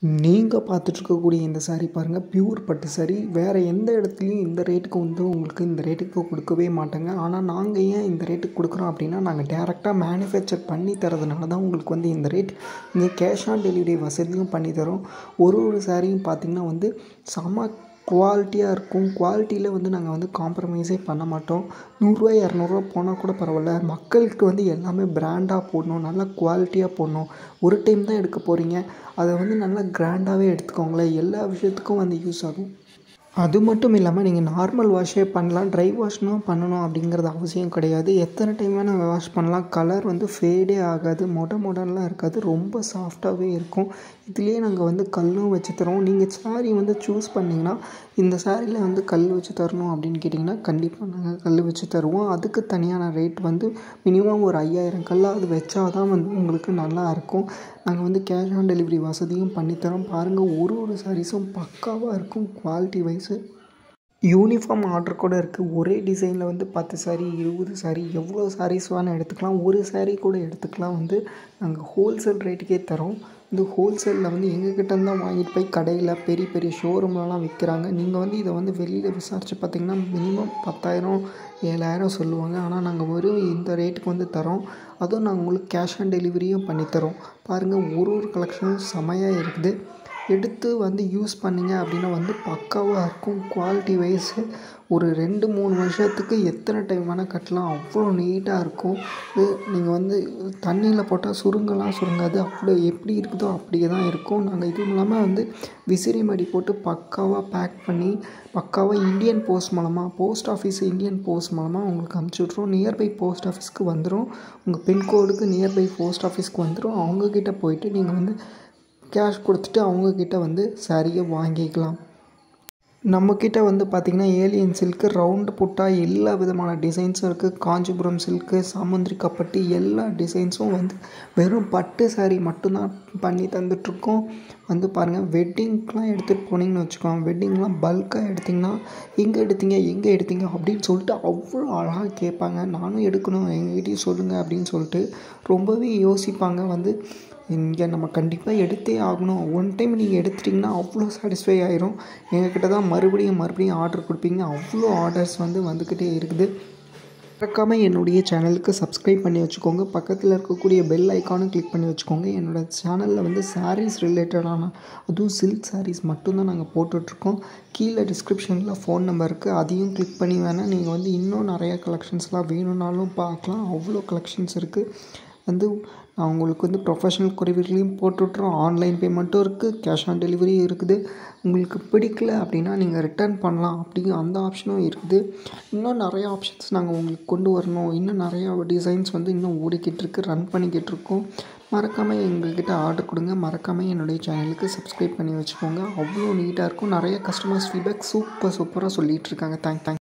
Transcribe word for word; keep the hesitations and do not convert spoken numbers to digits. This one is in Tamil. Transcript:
நீங்க பார்த்துட்டு இருக்கக்கூடிய இந்த சாரி பாருங்க, பியூர் பட்டு சாரி. வேற எந்த இடத்துலயும் இந்த ரேட்டுக்கு வந்து உங்களுக்கு இந்த ரேட்டுக்கு கொடுக்கவே மாட்டாங்க. ஆனா நாங்க ஏன் இந்த ரேட்டுக்கு கொடுக்குறோம் அப்படின்னா, நாங்க டைரக்ட்டா மேனுஃபேக்சர் பண்ணி தரதுனால தான் உங்களுக்கு வந்து இந்த ரேட். இங்க கேஷ் ஆன் டெலிவரி வசதியும் பண்ணி தரோம். ஒரு ஒரு சாரியும் பார்த்தீங்கன்னா வந்து செம குவாலிட்டியா இருக்கும். குவாலிட்டியில வந்து நாங்க வந்து காம்ப்ரமைஸே பண்ண மாட்டோம். நூறு இரநூறு போனா கூட பரவாயில்ல. மக்களுக்கு வந்து எல்லாமே பிராண்டா போடணும். நல்லா குவாலிட்டியா போடணும். ஒரு டைம் தான் எடுக்க போறீங்க. அத வந்து நல்லா கிராண்டாவே எடுத்துக்கோங்களேன். எல்லா விஷயத்துக்கும் வந்து யூஸ் ஆகும். அது மட்டும் இல்லாம நீங்க நார்மல் வாஷே பண்ணலாம். ட்ரை வாஷ்னும் பண்ணணும் அப்படிங்கிறது அவசியம் கிடையாது. எத்தனை டைம் வேணா வாஷ் பண்ணலாம். கலர் வந்து ஃபேடே ஆகாது. மொட மொடன்லாம் இருக்காது. ரொம்ப சாஃப்ட்டாவே இருக்கும். இதுலயே நாங்க வந்து கல்லும் வச்சு தரோம். நீங்க சாரி வந்து சூஸ் பண்ணீங்கன்னா, இந்த சாரில வந்து கல் வச்சு தரணும் அப்படின்னு கேட்டிங்கன்னா, கண்டிப்பா நாங்க கல் வச்சு தருவோம். அதுக்கு தனியான ரேட் வந்து மினிமம் ஒரு ஐயாயிரம் கல்லாவது வச்சா தான் வந்து உங்களுக்கு நல்லாயிருக்கும். நாங்க வந்து கேஷ் ஆன் டெலிவரி வசதியும் பண்ணி தரோம். பாருங்க, ஒரு ஒரு சாரீஸும் பக்காவா இருக்கும் குவாலிட்டி வைஸு. யூனிஃபார்ம் ஆர்டர் கூட இருக்குது. ஒரே டிசைனில் வந்து பத்து சாரி, இருபது சாரி, எவ்வளோ சாரீஸ் வேணால் எடுத்துக்கலாம். ஒரு சாரி கூட எடுத்துக்கலாம். வந்து நாங்கள் ஹோல்சேல் ரேட்டுக்கே தரோம். இந்த ஹோல்சேலில் வந்து எங்ககிட்ட தான் வாங்கிட்டு போய் கடையில் பெரிய பெரிய ஷோரூம்லலாம் விற்கிறாங்க. நீங்கள் வந்து இதை வந்து வெளியில் விசாரித்து பார்த்தீங்கன்னா மினிமம் பத்தாயிரம் ஏழாயிரம் சொல்லுவாங்க. ஆனால் நாங்கள் வெறும் இந்த ரேட்டுக்கு வந்து தரோம். அதுவும் நாங்கள் உங்களுக்கு கேஷ் ஆன் டெலிவரியும் பண்ணித்தரோம். பாருங்கள், ஒரு ஒரு கலெக்ஷனும் செமையாக இருக்குது. எடுத்து வந்து யூஸ் பண்ணிங்க அப்படின்னா வந்து பக்காவாக இருக்கும். குவாலிட்டி வைஸு ஒரு ரெண்டு மூணு வருஷத்துக்கு எத்தனை டைம் வேணால் கட்டலாம். அவ்வளோ நீட்டாக இருக்கும். இது நீங்கள் வந்து தண்ணியில் போட்டால் சுருங்கலாம் சுருங்காது. அவ்வளோ எப்படி இருக்குதோ அப்படியே தான் இருக்கும். நாங்கள் இதுவும் இல்லாமல் வந்து விசிறி மடி போட்டு பக்காவாக பேக் பண்ணி பக்காவாக இந்தியன் போஸ்ட் மூலமாக போஸ்ட் ஆஃபீஸ் இந்தியன் போஸ்ட் மூலமாக உங்களுக்கு அனுப்பிச்சி விட்ருவோம். நியர்பை போஸ்ட் ஆஃபீஸ்க்கு வந்துடும். உங்கள் பின்கோடுக்கு நியர்பை போஸ்ட் ஆஃபீஸ்க்கு வந்துடும். அவங்கக்கிட்ட போயிட்டு நீங்கள் வந்து கேஷ் கொடுத்துட்டு அவங்கக்கிட்ட வந்து சாரியை வாங்கிக்கலாம். நம்மக்கிட்ட வந்து பார்த்திங்கன்னா ஏலியன் சில்க்கு, ரவுண்டு புட்டா எல்லா விதமான டிசைன்ஸும் இருக்குது. காஞ்சிபுரம் சில்க்கு, சாமுந்திரி கப்பட்டி எல்லா டிசைன்ஸும் வந்து வெறும் பட்டு சாரி மட்டும்தான் பண்ணி தந்துட்டுருக்கோம். வந்து பாருங்கள், வெட்டிங்க்கெலாம் எடுத்துகிட்டு போனீங்கன்னு வச்சுக்கோங்க. வெட்டிங்லாம் பல்காக எடுத்திங்கன்னா, எங்கே எடுத்தீங்க எங்கே எடுத்தீங்க அப்படின்னு சொல்லிட்டு அவ்வளோ அழகாக கேட்பாங்க. நானும் எடுக்கணும், எங்ககிட்டயும் சொல்லுங்கள் அப்படின்னு சொல்லிட்டு ரொம்பவே யோசிப்பாங்க. வந்து இங்கே நம்ம கண்டிப்பாக எடுத்தே ஆகணும். ஒன் டைம் நீங்கள் எடுத்துட்டிங்கன்னா அவ்வளோ சாட்டிஸ்ஃபை ஆயிரும். எங்கக்கிட்ட தான் மறுபடியும் மறுபடியும் ஆர்டர் கொடுப்பீங்க. அவ்வளோ ஆர்டர்ஸ் வந்து வந்துக்கிட்டே இருக்குது. மறக்காமல் என்னுடைய சேனலுக்கு சப்ஸ்கிரைப் பண்ணி வச்சுக்கோங்க. பக்கத்தில் இருக்கக்கூடிய பெல் ஐக்கானும் கிளிக் பண்ணி வச்சுக்கோங்க. என்னோடய சேனலில் வந்து சாரீஸ் ரிலேட்டடான அதுவும் சில்க் சாரீஸ் மட்டும்தான் நாங்கள் போட்டுட்ருக்கோம். கீழே டிஸ்கிரிப்ஷனில் ஃபோன் நம்பர் இருக்குது. அதையும் கிளிக் பண்ணி வேணால் நீங்கள் வந்து இன்னும் நிறையா கலெக்ஷன்ஸ்லாம் வேணும்னாலும் பார்க்கலாம். அவ்வளோ கலெக்ஷன்ஸ் இருக்குது. வந்து நான் உங்களுக்கு வந்து ப்ரொஃபஷனல் கொரியர்லேயும் போட்டுவிட்றோம். ஆன்லைன் பேமெண்ட்டும் இருக்குது. கேஷ் ஆன் டெலிவரியும் இருக்குது. உங்களுக்கு பிடிக்கல அப்படின்னா நீங்கள் ரிட்டர்ன் பண்ணலாம். அப்படிங்கிற அந்த ஆப்ஷனும் இருக்குது. இன்னும் நிறையா ஆப்ஷன்ஸ் நாங்கள் உங்களுக்கு கொண்டு வரணும். இன்னும் நிறையா டிசைன்ஸ் வந்து இன்னும் ஓடிக்கிட்டு இருக்குது, ரன் பண்ணிக்கிட்டு இருக்கோம். மறக்காமல் எங்கள்கிட்ட ஆர்டர் கொடுங்க. மறக்காமல் என்னுடைய சேனலுக்கு சப்ஸ்கிரைப் பண்ணி வச்சுக்கோங்க. அவ்வளோ நீட்டாக இருக்கும். நிறைய கஸ்டமர்ஸ் ஃபீட்பேக் சூப்பர் சூப்பராக சொல்லிகிட்டு இருக்காங்க. Thank thank